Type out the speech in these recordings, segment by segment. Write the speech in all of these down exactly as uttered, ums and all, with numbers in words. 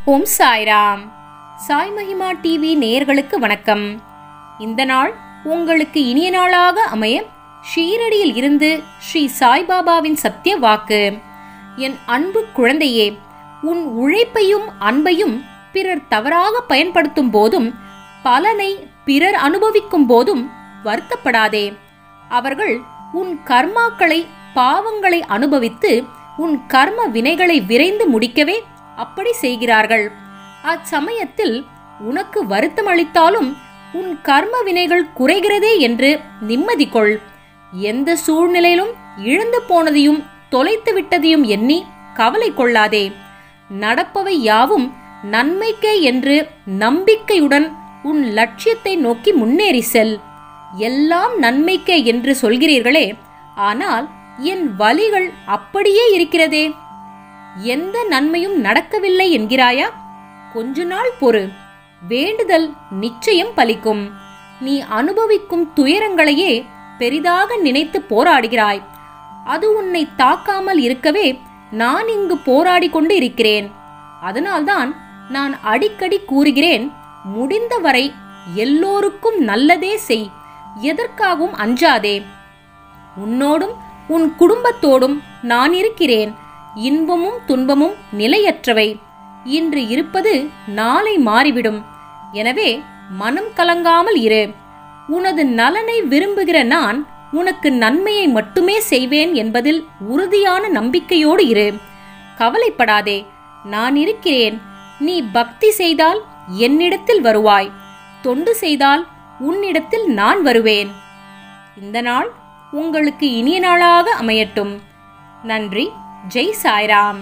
ஓம் சாய்ராம். சாய் மகிமா டிவி நேயர்களுக்கு வணக்கம். இந்த நாள் உங்களுக்கு இனிய நாளாக அமைய ஷீரடியில் இருந்து ஸ்ரீ சாய்பாபாவின் சத்திய வாக்கு. என் அன்பு குழந்தையே, உன் உழைப்பையும் அன்பையும் பிறர் தவறாக பயன்படுத்தும் போதும் பலனை பிறர் அனுபவிக்கும் போதும் வருத்தப்படாதே. அவர்கள் உன் கர்மாக்களை பாவங்களை அனுபவித்து உன் கர்ம வினைகளை விரைந்து முடிக்கவே அப்படி செய்கிறார்கள். அச்சமயத்தில் உனக்கு வருத்தம் அளித்தாலும் உன் கர்ம வினைகள் குறைகிறதே என்று நிம்மதி கொள். எந்த சூழ்நிலையிலும் இழந்து போனதையும் தொலைத்து விட்டதையும் எண்ணி கவலை கொள்ளாதே. நடப்பவை யாவும் நன்மைக்கே என்று நம்பிக்கையுடன் உன் லட்சியத்தை நோக்கி முன்னேறி செல். எல்லாம் நன்மைக்கே என்று சொல்கிறீர்களே, ஆனால் என் வழிகள் அப்படியே இருக்கிறதே. எந்த நன்மையும் நடக்கவில்லை என்கிறாயா? கொஞ்ச நாள் பொறு, வேண்டுதல் நிச்சயம் பலிக்கும். நீ அனுபவிக்கும் துயரங்களையே பெரிதாக நினைத்து போராடுகிறாய். அது உன்னை தாக்காமல் இருக்கவே நான் இங்கு போராடி கொண்டு இருக்கிறேன். அதனால்தான் நான் அடிக்கடி கூறுகிறேன், முடிந்தவரை எல்லோருக்கும் நல்லதே செய், எதற்காகவும் அஞ்சாதே. உன்னோடும் உன் குடும்பத்தோடும் நான் இருக்கிறேன். இன்பமும் துன்பமும் நிலையற்றவை. இன்று இருப்பது நாளை மாறிவிடும். எனவே மனம் கலங்காமல் இரு. உனது நலனை விரும்புகிற நான் உனக்கு நன்மையை மட்டுமே செய்வேன் என்பதில் உறுதியான நம்பிக்கையோடு இரு. கவலைப்படாதே, நான் இருக்கிறேன். நீ பக்தி செய்தால் என்னிடத்தில் வருவாய், தொண்டு செய்தால் உன்னிடத்தில் நான் வருவேன். இந்த நாள் உங்களுக்கு இனிய நாளாக அமையட்டும். நன்றி. ஜெய் சாய்ராம்.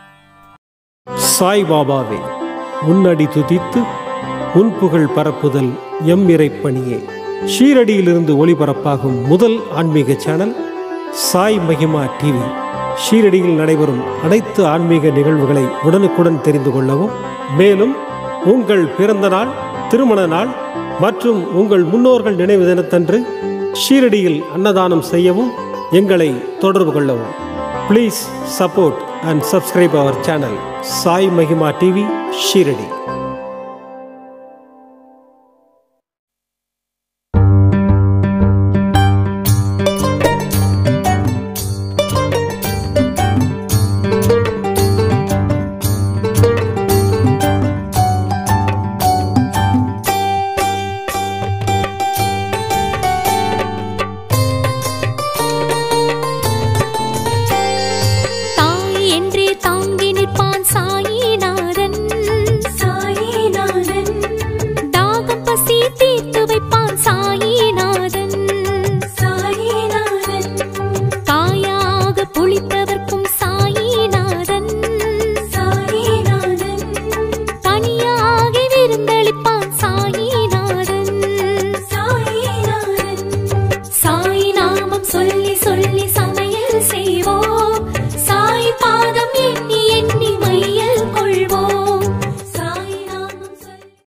சாய்பாபாவே, உன்னடி துதித்து உன் புகழ் பரப்புதல் எம் இறைப்பணியே. ஷீரடியிலிருந்து ஒளிபரப்பாகும் முதல் ஆன்மீக சேனல் சாய் மகிமா டிவி. ஷீரடியில் நடைபெறும் அனைத்து ஆன்மீக நிகழ்வுகளை உடனுக்குடன் தெரிந்து கொள்ளவும், மேலும் உங்கள் பிறந்த நாள், திருமண நாள் மற்றும் உங்கள் முன்னோர்கள் நினைவு தினத்தன்று ஷீரடியில் அன்னதானம் செய்யவும் எங்களை தொடர்பு கொள்ளவும். Please support and subscribe our channel Sai Mahima T V Shiradi.